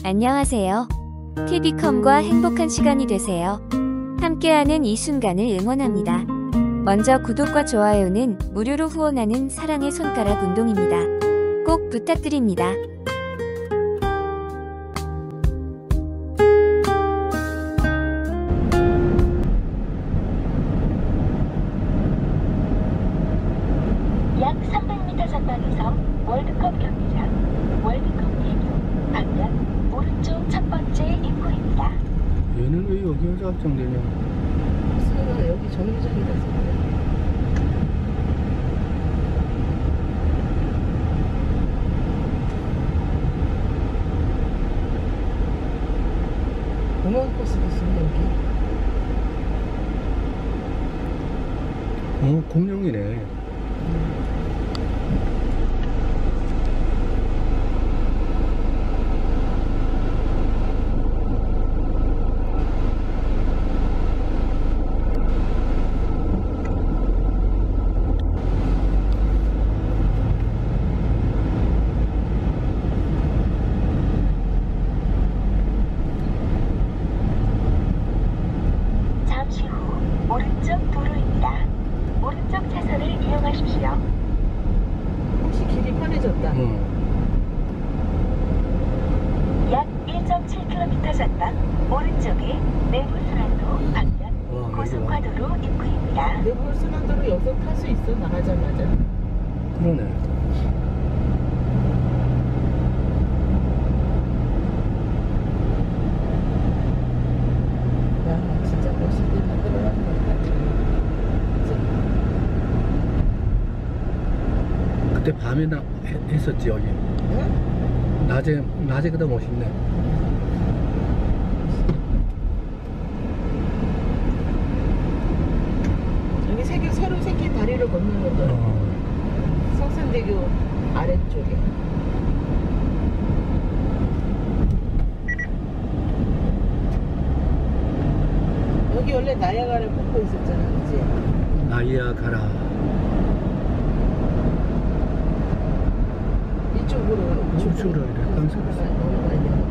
안녕하세요. TV컴과 행복한 시간이 되세요. 함께하는 이 순간을 응원합니다. 먼저 구독과 좋아요는 무료로 후원하는 사랑의 손가락 운동입니다. 꼭 부탁드립니다. 약 300m 전방에서 월드컵 경기장, 월드컵 대교, 방면 오른쪽 첫 번째 입구입니다. 얘는 왜 여기가 작정되냐? 설마 여기 정류장이라서 그래. 공원 버스도 있네 여기. 공룡이네. 잠시 후 오른쪽 도로입니다. 오른쪽 차선을 이용하십시오. 혹시 길이 편해졌다. 약 1.7km 전방 오른쪽에 내부순환로 방면 고속화도로 입구입니다. 내부 순환도로 여기서 탈 수 있어 나가자마자. 그러네. 야 진짜 멋있게 만들어놨네. 그때 밤에 했었지 여기. 응? 낮에 그다 멋있네. 여기 새로 생긴 다리를 걷는 거죠. 성산대교 아래쪽에. 여기 원래 나야가라 폭포 있었잖아, 그치? 나이아 가라. 이쪽으로 이래, 깜짝이야. 넘어가야 되니까.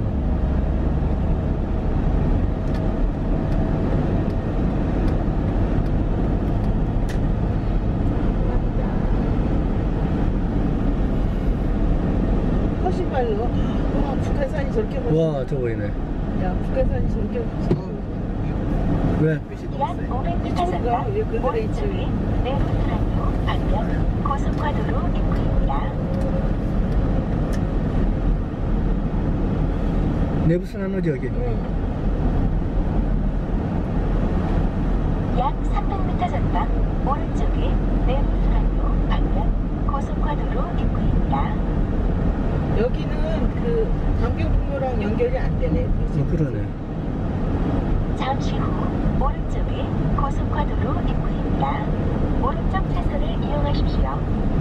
훨씬 빨라. 와, 북한산이 저렇게 멋있어. 와, 저 보이네. 야, 북한산이 저렇게 멋있어. 왜? 약 500m 전방 왜 그늘에 있지? 오른쪽에 내부순환로 방면 고속화도로 입구입니다. 내부순환 어디 여기? 약 300m 전방 오른쪽에 내부순환로 방면 고속화도로 입구입니다. 여기는 그 강변북로랑 연결이 안 되네. 그러네. 잠시 후 오른쪽에 고속화도로 입구입니다. 오른쪽 차선을 이용하십시오.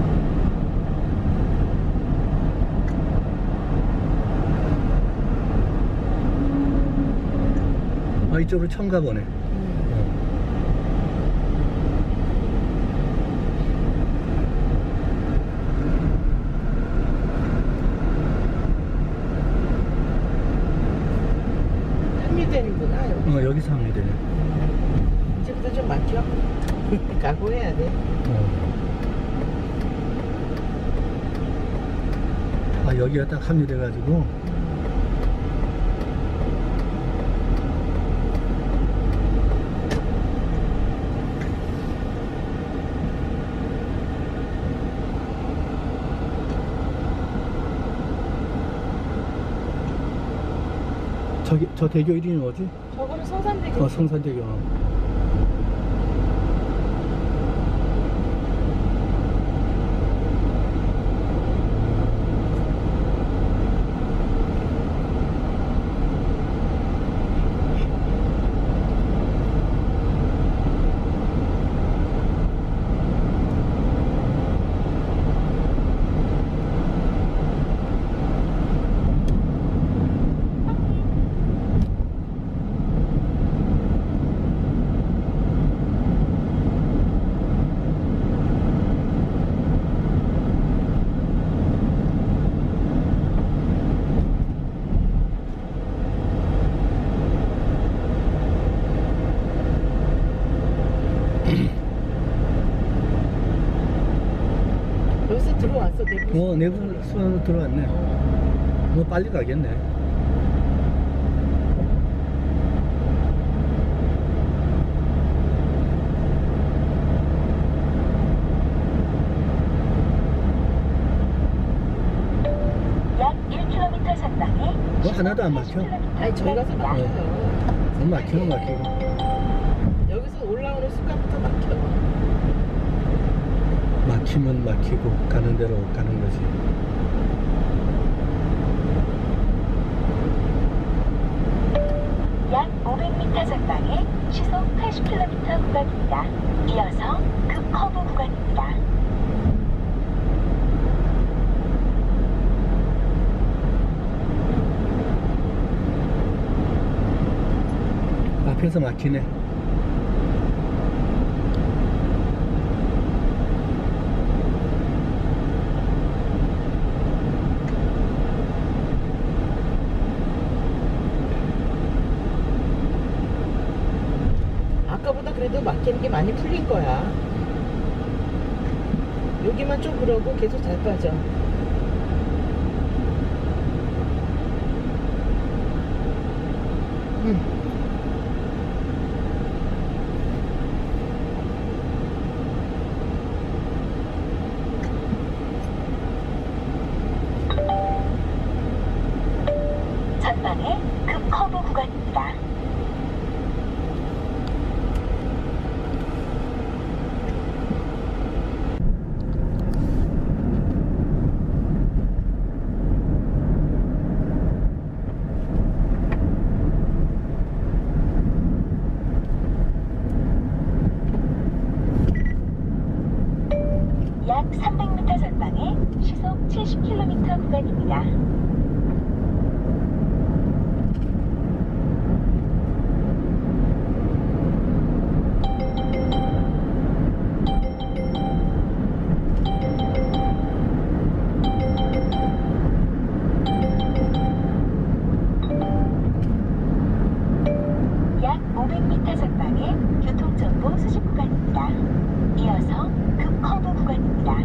이쪽으로 처음 가보네. 합류되는구나 여기. 여기서 하면 되네. 이제부터 좀 막혀. 각오해야 돼. 여기가 딱 합류돼가지고. 저 대교 이름이 뭐지? 저거는 성산대교. 성산대교. 내부 수안으로 들어왔네. 빨리 가겠네. 약 1km 전방에 하나도 안 막혀? 아니 저희 가서 막혀요. 막히는 막히고. 여기서 올라오는 습관부터 막혀. 막히면 막히고 가는 대로 가는 거지. 약 500m 전방에 시속 80km 구간입니다. 이어서 급 커브 구간입니다. 앞에서 막히네. 아까보다 그래도 막히는 게 많이 풀린 거야. 여기만 좀 그러고 계속 잘 빠져. 전방에 급 커브 구간입니다. 약 300m 전방에 시속 70km 구간입니다. 약 500m 전방에 교통정보 수집 구간입니다. 이어서 급 커브 구간입니다.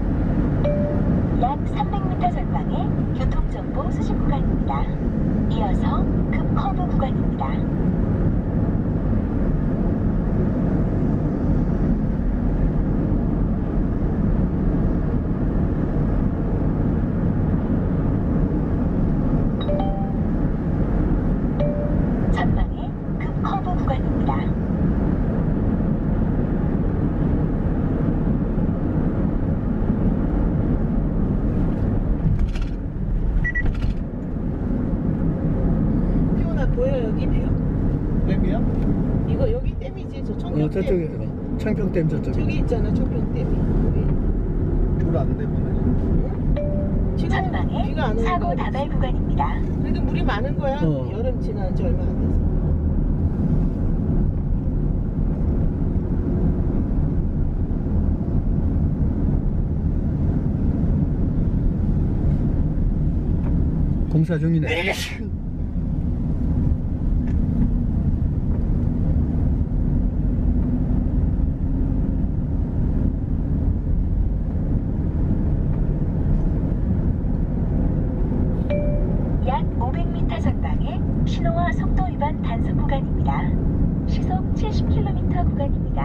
약 300m 전방에 교통정보 수집 구간입니다. 이어서 급 커브 구간입니다. 전방에 급 커브 구간입니다. 피오나 보여 여기 뷰? 댐이야? 이거 여기 댐이지 저 청평댐. 저쪽에 창평댐 저쪽에. 저기 있잖아 청평댐이. 물안 되보네. 지금 전방에 비가 안 오는 사고 거. 다발 구간입니다. 그래도 물이 많은 거야. 여름 지난 지 얼마 안 돼서. 공사 중이네. 약 500m 전방에 신호와 속도 위반 단속 구간입니다. 시속 70km 구간입니다.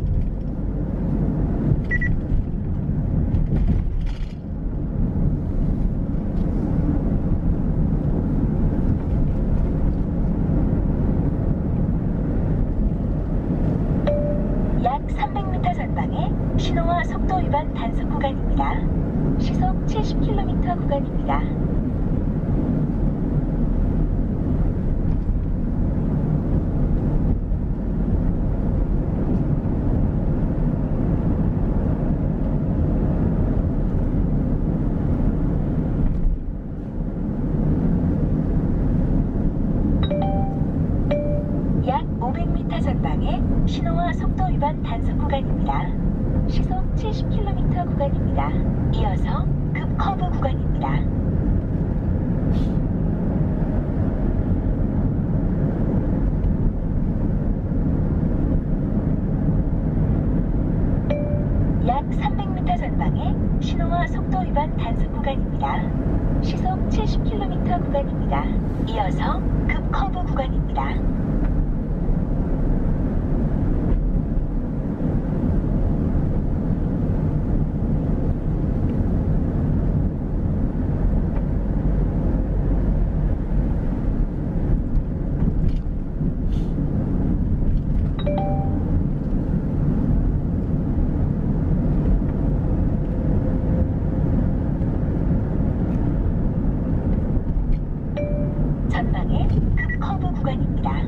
약 300m 전방에 신호와 속도 위반 단속 구간입니다. 시속 70km 구간입니다. 약 500m 전방에 신호와 속도 위반 단속 구간입니다. 시속 70km 구간입니다. 이어서 급 커브 구간입니다. 약 300m 전방에 신호와 속도 위반 단속 단속 구간입니다. 시속 70km 구간입니다. 이어서 급 커브 구간입니다. 전방에 급 커브 구간입니다.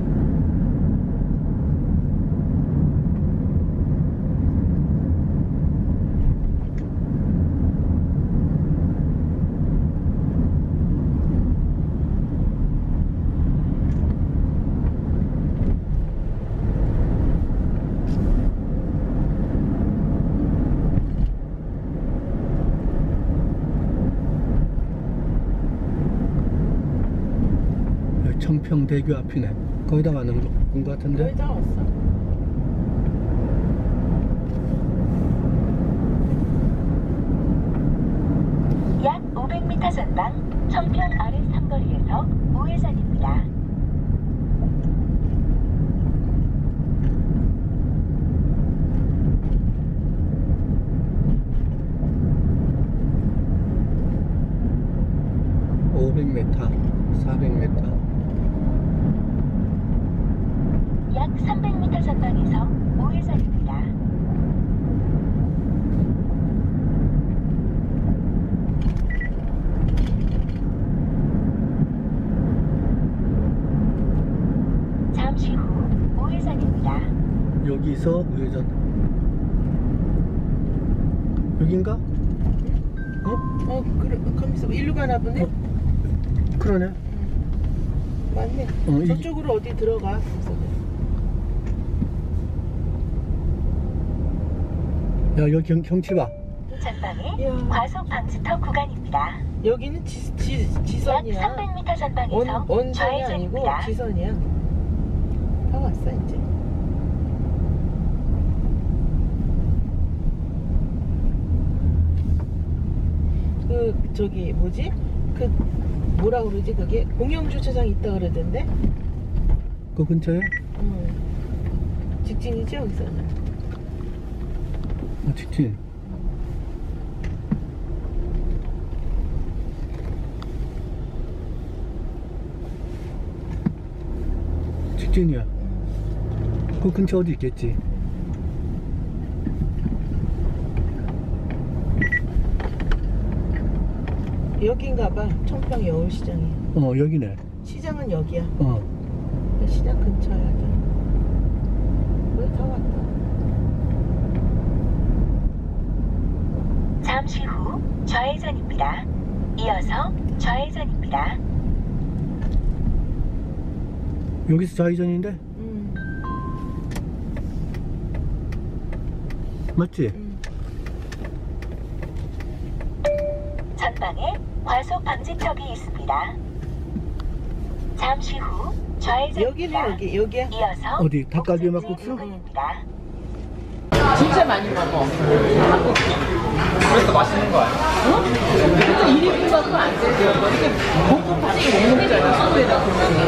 청평대교 앞이네. 거의 다 가는 것 같은데. 거의 다 왔어. 약 500m 전방 청평 아래 삼거리에서 우회전입니다. 약 300m 전방에서 우회전입니다. 잠시 후 우회전입니다. 여기서 우회전. 여긴가? 그래, 거기서 일로 가나 보네. 그러네. 맞네. 저쪽으로 어디 들어가. 야, 여기 경치 봐. 전방에 이야. 과속 방지턱 구간입니다. 여기는 약 지선이야. 300m 전방에서 원전이 아니고 좌회전입니다. 지선이야. 다 왔어 이제. 저기 뭐지? 뭐라 그러지? 그게 공영주차장 있다 그러던데? 그 근처에? 직진이지 여기서는. 직진. 직진이야. 그 근처 어디 있겠지? 여긴가봐. 청평 여울시장이. 여기네. 시장은 여기야. 어. 시장 근처야. 거의 다 왔다. 잠시 후 좌회전입니다. 이어서 좌회전입니다. 여기서 좌회전인데? 맞지? 전방에 과속 방지턱이 있습니다. 잠시 후 좌회전입니다. 여기네 여기야. 이어서 어디? 닭갈비 목적지 막국수? 부근입니다. 진짜 많이 먹어. 그래서 맛있는 거 아니야? 응? 그래도 1인분 갖고 안 되죠. 이게 볶음 파지 못 먹잖아. 수도에다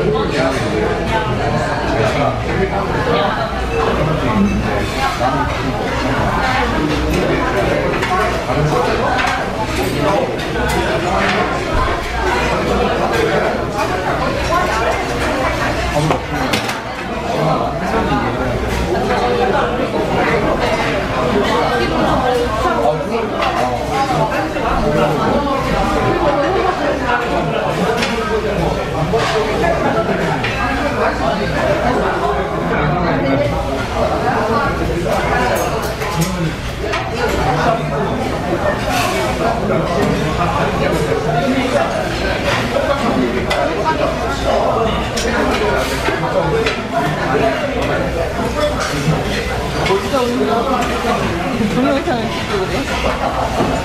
동영상을 찍고 그래.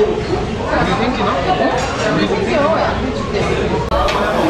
생겨. 양배추 때문에.